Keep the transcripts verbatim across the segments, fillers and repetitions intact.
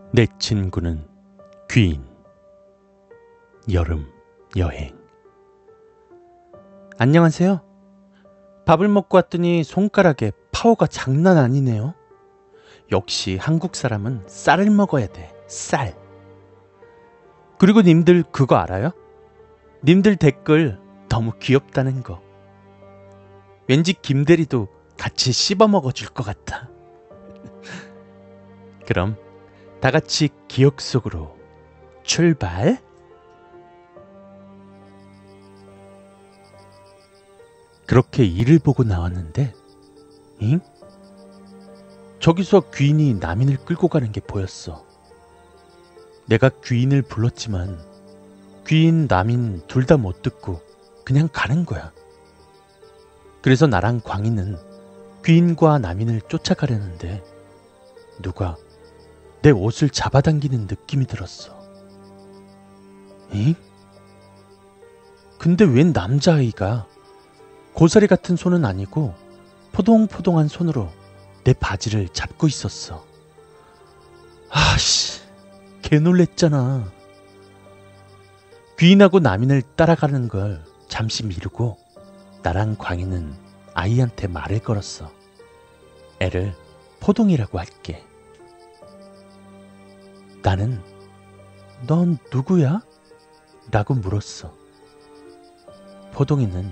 내 친구는 귀인. 여름 여행. 안녕하세요. 밥을 먹고 왔더니 손가락에 파워가 장난 아니네요. 역시 한국 사람은 쌀을 먹어야 돼. 쌀. 그리고 님들 그거 알아요? 님들 댓글 너무 귀엽다는 거. 왠지 김대리도 같이 씹어 먹어줄 것 같아. 그럼 다 같이 기억 속으로 출발. 그렇게 일을 보고 나왔는데, 잉? 저기서 귀인이 남인을 끌고 가는 게 보였어. 내가 귀인을 불렀지만 귀인, 남인 둘 다 못 듣고 그냥 가는 거야. 그래서 나랑 광인은 귀인과 남인을 쫓아가려는데 누가 내 옷을 잡아당기는 느낌이 들었어. 잉? 근데 웬 남자아이가 고사리 같은 손은 아니고 포동포동한 손으로 내 바지를 잡고 있었어. 아씨, 개 놀랬잖아. 귀인하고 남인을 따라가는 걸 잠시 미루고 나랑 광희는 아이한테 말을 걸었어. 애를 포동이라고 할게. 나는 넌 누구야? 라고 물었어. 포동이는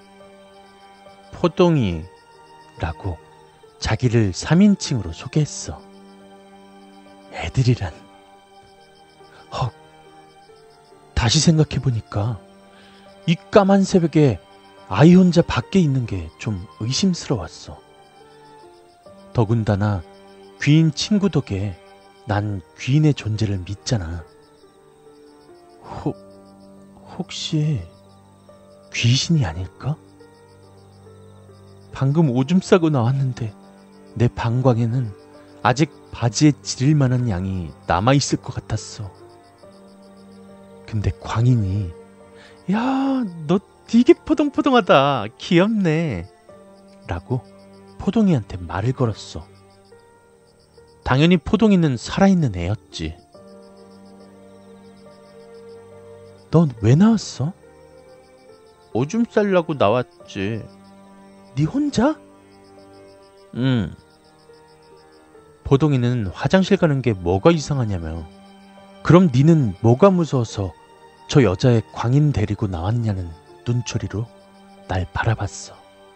포동이 라고 자기를 삼인칭으로 소개했어. 애들이란. 헉, 다시 생각해보니까 이 까만 새벽에 아이 혼자 밖에 있는 게 좀 의심스러웠어. 더군다나 귀인 친구 덕에 난 귀인의 존재를 믿잖아. 혹, 혹시 귀신이 아닐까? 방금 오줌 싸고 나왔는데 내 방광에는 아직 바지에 지릴 만한 양이 남아있을 것 같았어. 근데 광인이 야, 너 되게 포동포동하다. 귀엽네. 라고 포동이한테 말을 걸었어. 당연히 포동이는 살아있는 애였지. 넌 왜 나왔어? 오줌 싸려고 나왔지. 네 혼자? 응. 포동이는 화장실 가는 게 뭐가 이상하냐며. 그럼 니는 뭐가 무서워서 저 여자애 광인 데리고 나왔냐는 눈초리로 날 바라봤어.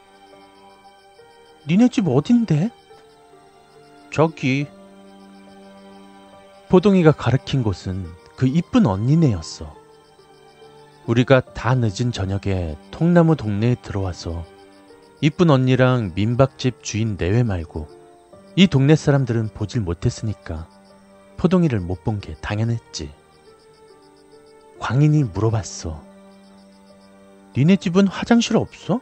니네 집 어딘데? 저기. 포동이가 가리킨 곳은 그 이쁜 언니네였어. 우리가 다 늦은 저녁에 통나무 동네에 들어와서 이쁜 언니랑 민박집 주인 내외 말고 이 동네 사람들은 보질 못했으니까 포동이를 못 본 게 당연했지. 광인이 물어봤어. 니네 집은 화장실 없어?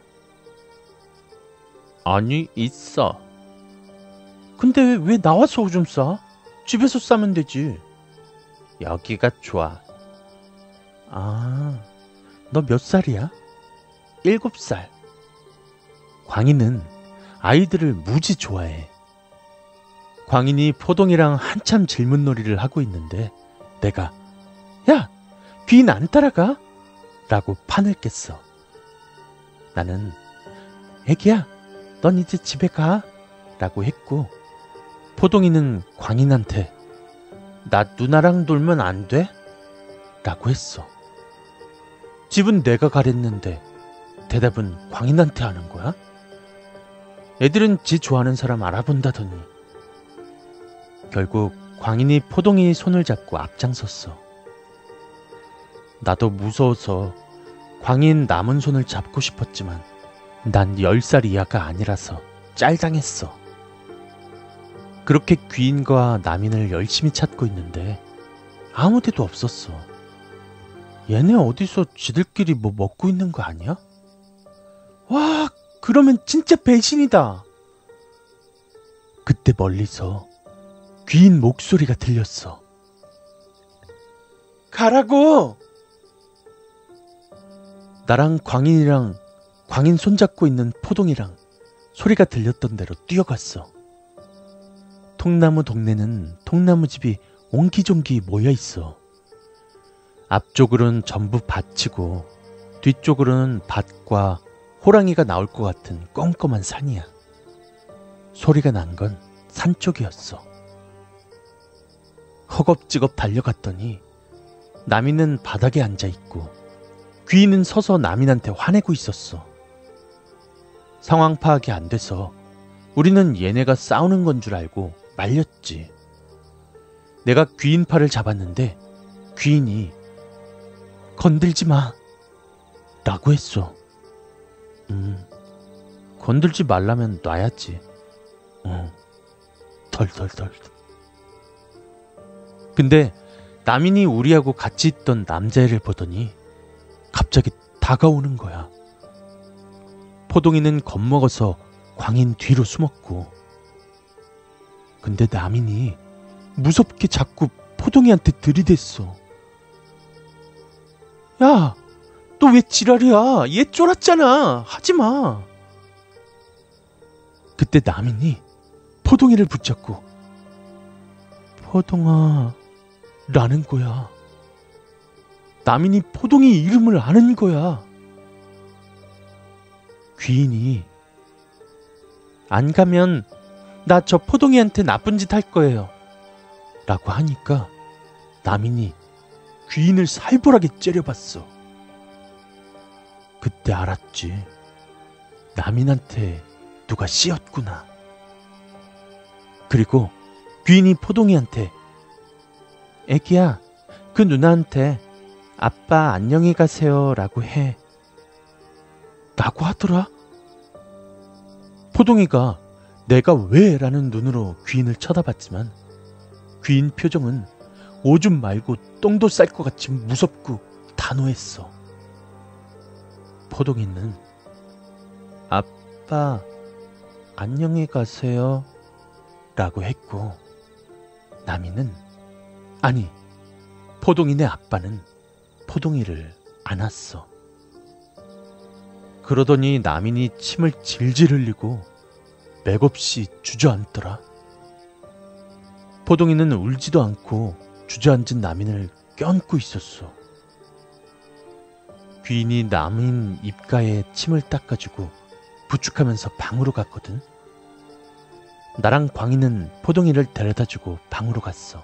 아니, 있어. 근데 왜, 왜 나와서 오줌 싸? 집에서 싸면 되지. 여기가 좋아. 아, 너 몇 살이야? 일곱 살. 광인은 아이들을 무지 좋아해. 광인이 포동이랑 한참 질문놀이를 하고 있는데 내가 야, 귀인 안 따라가? 라고 판을 깼어. 나는 애기야, 넌 이제 집에 가. 라고 했고 포동이는 광인한테 나 누나랑 놀면 안 돼? 라고 했어. 집은 내가 가랬는데 대답은 광인한테 하는 거야? 애들은 지 좋아하는 사람 알아본다더니. 결국 광인이 포동이 손을 잡고 앞장섰어. 나도 무서워서 광인 남은 손을 잡고 싶었지만 난 열 살 이하가 아니라서 짤당했어. 그렇게 귀인과 남인을 열심히 찾고 있는데 아무 데도 없었어. 얘네 어디서 지들끼리 뭐 먹고 있는 거 아니야? 와, 그러면 진짜 배신이다. 그때 멀리서 귀인 목소리가 들렸어. 가라고! 나랑 광인이랑 광인 손잡고 있는 포동이랑 소리가 들렸던 대로 뛰어갔어. 통나무 동네는 통나무집이 옹기종기 모여있어. 앞쪽으로는 전부 밭이고 뒤쪽으로는 밭과 호랑이가 나올 것 같은 껌껌한 산이야. 소리가 난 건 산 쪽이었어. 허겁지겁 달려갔더니 나미는 바닥에 앉아있고 귀인은 서서 나민한테 화내고 있었어. 상황 파악이 안 돼서 우리는 얘네가 싸우는 건 줄 알고 말렸지. 내가 귀인 팔을 잡았는데 귀인이 건들지 마 라고 했어. 음, 건들지 말라면 놔야지. 어, 덜덜덜. 근데 나민이 우리하고 같이 있던 남자애를 보더니 갑자기 다가오는 거야. 포동이는 겁먹어서 광인 뒤로 숨었고, 근데 나민이 무섭게 자꾸 포동이한테 들이댔어. 야, 너 왜 지랄이야? 얘 쫄았잖아. 하지마. 그때 나민이 포동이를 붙잡고 포동아 라는 거야. 나민이 포동이 이름을 아는 거야. 귀인이 안 가면 나 저 포동이한테 나쁜 짓 할 거예요 라고 하니까 나민이 귀인을 살벌하게 째려봤어. 그때 알았지. 나민한테 누가 씌었구나. 그리고 귀인이 포동이한테 애기야, 그 누나한테 아빠 안녕히 가세요 라고 해 라고 하더라. 포동이가 내가 왜? 라는 눈으로 귀인을 쳐다봤지만 귀인 표정은 오줌 말고 똥도 쌀 것 같이 무섭고 단호했어. 포동이는 아빠 안녕히 가세요 라고 했고, 나미는, 아니 포동이네 아빠는 포동이를 안았어. 그러더니 나민이 침을 질질 흘리고 맥없이 주저앉더라. 포동이는 울지도 않고 주저앉은 나민을 껴안고 있었어. 귀인이 나민 입가에 침을 닦아주고 부축하면서 방으로 갔거든. 나랑 광희는 포동이를 데려다주고 방으로 갔어.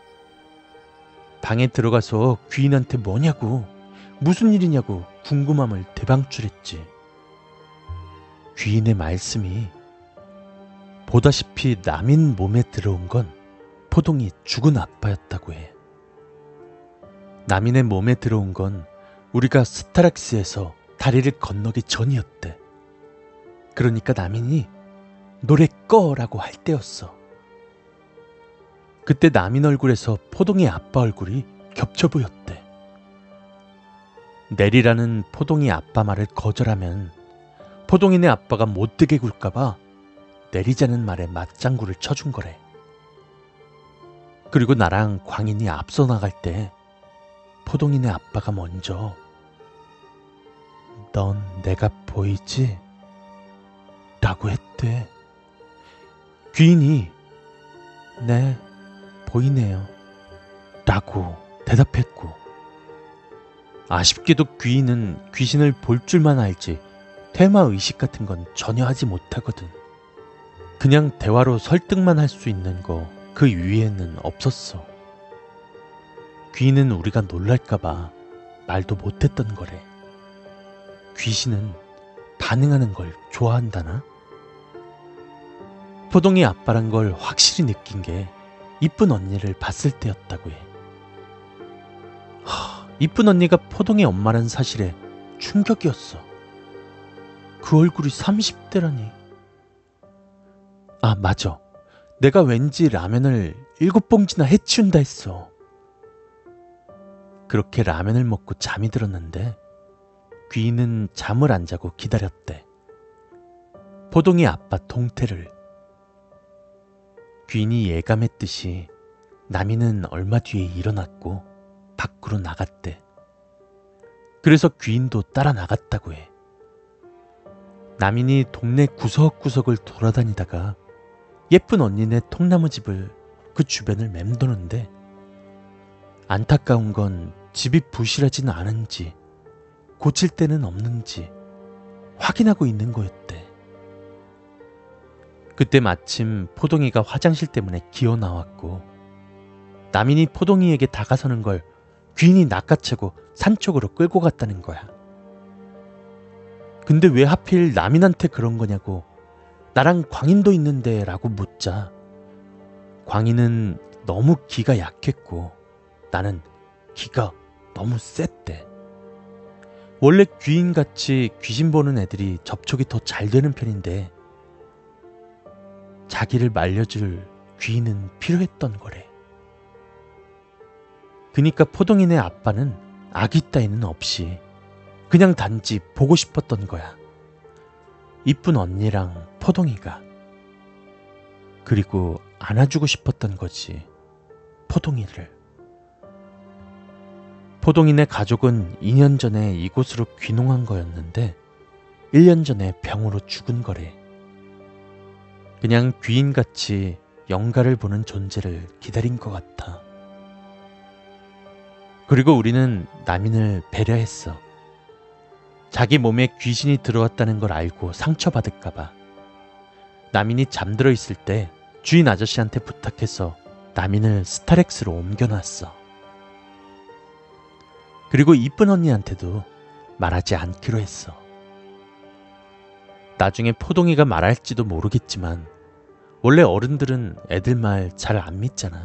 방에 들어가서 귀인한테 뭐냐고, 무슨 일이냐고 궁금함을 대방출했지. 귀인의 말씀이 보다시피 남인 몸에 들어온 건 포동이 죽은 아빠였다고 해. 남인의 몸에 들어온 건 우리가 스타락스에서 다리를 건너기 전이었대. 그러니까 남인이 노래 꺼라고 할 때였어. 그때 남인 얼굴에서 포동이 아빠 얼굴이 겹쳐 보였대. 내리라는 포동이 아빠 말을 거절하면 포동이네 아빠가 못되게 굴까봐 내리자는 말에 맞장구를 쳐준 거래. 그리고 나랑 광인이 앞서 나갈 때 포동이네 아빠가 먼저 넌 내가 보이지? 라고 했대. 귀인이 네, 보이네요 라고 대답했고, 아쉽게도 귀인은 귀신을 볼 줄만 알지 퇴마의식 같은 건 전혀 하지 못하거든. 그냥 대화로 설득만 할 수 있는 거 그 위에는 없었어. 귀인은 우리가 놀랄까봐 말도 못했던 거래. 귀신은 반응하는 걸 좋아한다나? 포동이 아빠란 걸 확실히 느낀 게 이쁜 언니를 봤을 때였다고 해. 하, 이쁜 언니가 포동의 엄마란 사실에 충격이었어. 그 얼굴이 삼십 대라니. 아, 맞아. 내가 왠지 라면을 일곱 봉지나 해치운다 했어. 그렇게 라면을 먹고 잠이 들었는데 귀인은 잠을 안 자고 기다렸대. 포동이 아빠 동태를. 귀인이 예감했듯이 나미는 얼마 뒤에 일어났고 밖으로 나갔대. 그래서 귀인도 따라 나갔다고 해. 나민이 동네 구석구석을 돌아다니다가 예쁜 언니네 통나무 집을 그 주변을 맴도는데 안타까운 건 집이 부실하진 않은지 고칠 데는 없는지 확인하고 있는 거였대. 그때 마침 포동이가 화장실 때문에 기어 나왔고 남인이 포동이에게 다가서는 걸 귀인이 낚아채고 산 쪽으로 끌고 갔다는 거야. 근데 왜 하필 남인한테 그런 거냐고 나랑 광인도 있는데 라고 묻자 광인은 너무 기가 약했고 나는 기가 너무 셌대. 원래 귀인같이 귀신 보는 애들이 접촉이 더 잘 되는 편인데 자기를 말려줄 귀인은 필요했던 거래. 그니까 포동이네 아빠는 아기 따위는 없이 그냥 단지 보고 싶었던 거야. 이쁜 언니랑 포동이가. 그리고 안아주고 싶었던 거지, 포동이를. 포동이네 가족은 이 년 전에 이곳으로 귀농한 거였는데 일 년 전에 병으로 죽은 거래. 그냥 귀인같이 영가를 보는 존재를 기다린 것 같아. 그리고 우리는 남인을 배려했어. 자기 몸에 귀신이 들어왔다는 걸 알고 상처받을까봐. 남인이 잠들어 있을 때 주인 아저씨한테 부탁해서 남인을 스타렉스로 옮겨놨어. 그리고 이쁜 언니한테도 말하지 않기로 했어. 나중에 포동이가 말할지도 모르겠지만 원래 어른들은 애들 말 잘 안 믿잖아.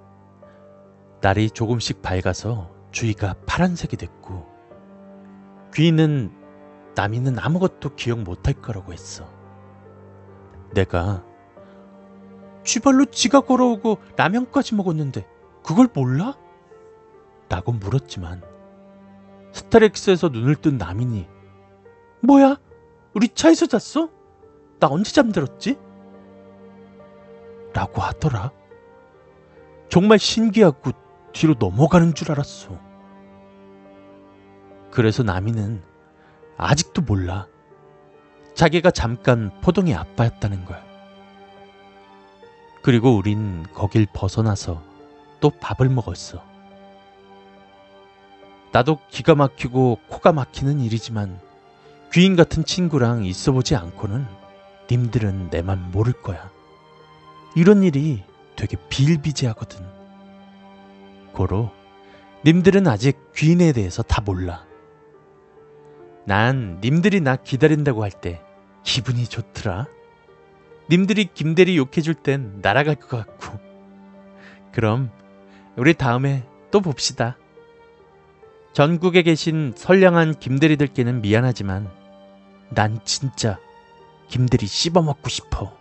날이 조금씩 밝아서 주위가 파란색이 됐고 귀인은 남이는 아무것도 기억 못할 거라고 했어. 내가 쥐발로 지가 걸어오고 라면까지 먹었는데 그걸 몰라? 라고 물었지만 스타렉스에서 눈을 뜬 남인이 뭐야? 우리 차에서 잤어? 나 언제 잠들었지? 라고 하더라. 정말 신기하고 뒤로 넘어가는 줄 알았어. 그래서 남이는 아직도 몰라. 자기가 잠깐 포동이 아빠였다는 걸. 그리고 우린 거길 벗어나서 또 밥을 먹었어. 나도 기가 막히고 코가 막히는 일이지만 귀인 같은 친구랑 있어보지 않고는 님들은 내 맘 모를 거야. 이런 일이 되게 비일비재하거든. 고로 님들은 아직 귀인에 대해서 다 몰라. 난 님들이 나 기다린다고 할 때 기분이 좋더라. 님들이 김대리 욕해줄 땐 날아갈 것 같고. 그럼 우리 다음에 또 봅시다. 전국에 계신 선량한 김대리들께는 미안하지만 난 진짜 김대리 씹어먹고 싶어.